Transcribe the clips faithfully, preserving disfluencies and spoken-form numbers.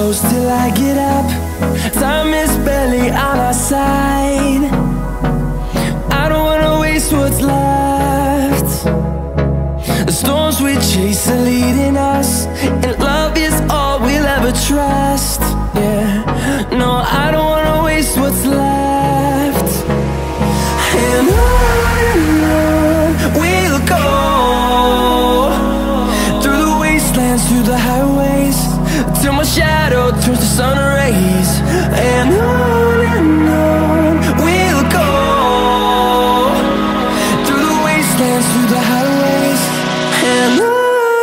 close till I get up. Time is barely on our side. I don't wanna waste what's left. The storms we chase are leading us, and love is all we'll ever trust. Yeah, no, I don't wanna waste what's left. And on and on we'll go, through the wastelands, through the highways, till my shadow turns to sun rays. And on and on we'll go, through the wastelands, through the highways, and on.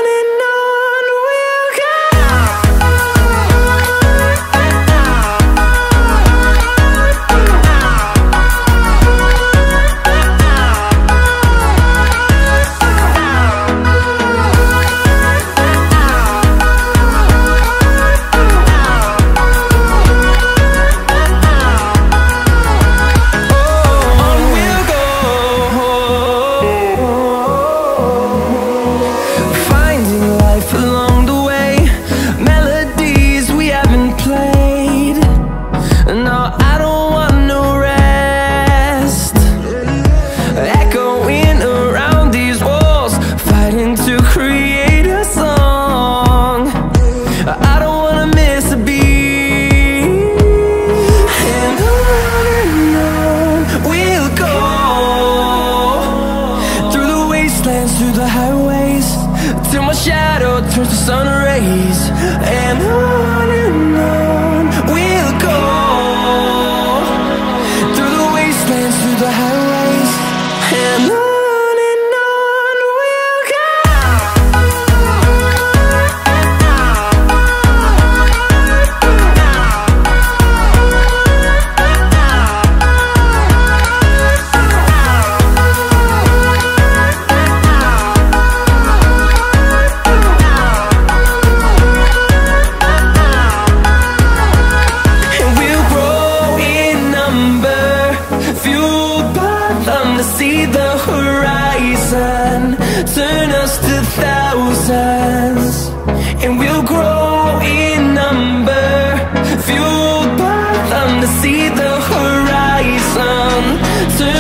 Through the highways, till my shadow turns to sun rays. And on and on we'll go, through the wastelands, through the highways, and on. See the horizon turn us to thousands, and we'll grow in number, fueled by them. To see the horizon turn